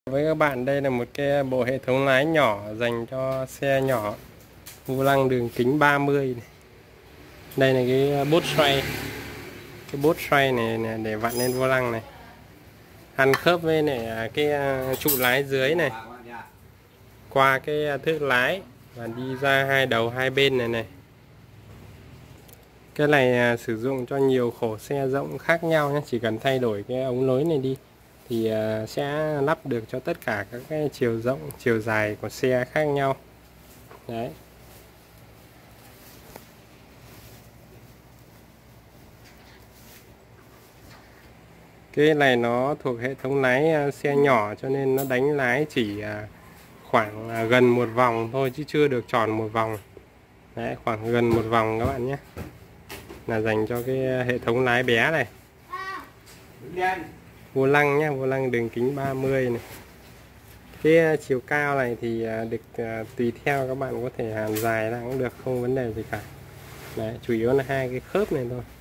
Với các bạn, đây là một cái bộ hệ thống lái nhỏ dành cho xe nhỏ, vô lăng đường kính 30 này. Đây là cái bốt xoay, này để vặn lên vô lăng này, ăn khớp với này cái trụ lái dưới này, qua cái thước lái và đi ra hai đầu hai bên này. Cái này sử dụng cho nhiều khổ xe rộng khác nhau nhé. Chỉ cần thay đổi cái ống nối này đi thì sẽ lắp được cho tất cả các cái chiều rộng, chiều dài của xe khác nhau. Đấy. Cái này nó thuộc hệ thống lái xe nhỏ cho nên nó đánh lái chỉ khoảng gần một vòng thôi chứ chưa được tròn một vòng. Đấy, khoảng gần một vòng các bạn nhé. Là dành cho cái hệ thống lái bé này. Vô lăng nhé, vô lăng đường kính 30 này. Cái chiều cao này thì được tùy theo, các bạn có thể hàn dài ra cũng được, không vấn đề gì cả. Đấy, chủ yếu là hai cái khớp này thôi.